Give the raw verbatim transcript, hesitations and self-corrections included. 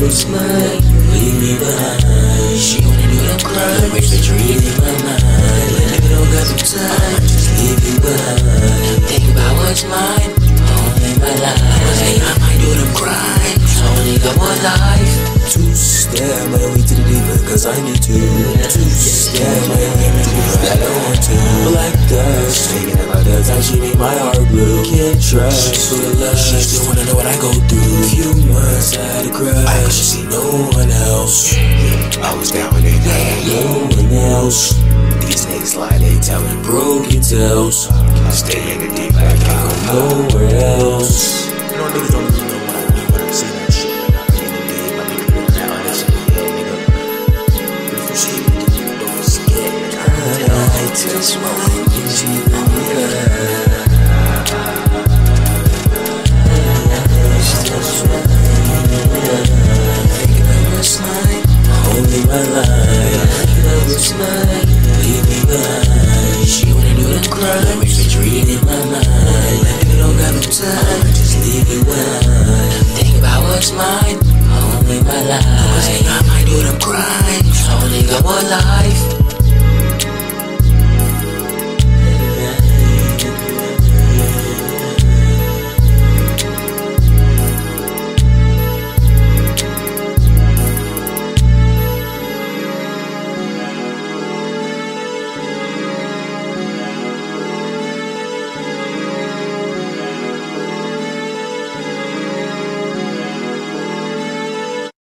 what's mine. Leave me behind. She wanna do them crimes. Make the dream in my mind. But nigga don't got no time. Just leave you behind. Think about what's mine. All in my life. I might do them crimes. Only got one life. Two step my way to the deep end, cause I need to. Two step my way to the deep end, I don't want to. Like dust, thinking about the time she made my heart blue. Can't trust for the love, she still wanna know what I go through. Few months I had to cry, I could see no one else. I was down with it, no one else. These niggas lie, they tellin' broken tales. Stay in the deep, I can't go nowhere else. You know niggas don't even know what I mean when I say that shit. I just want you to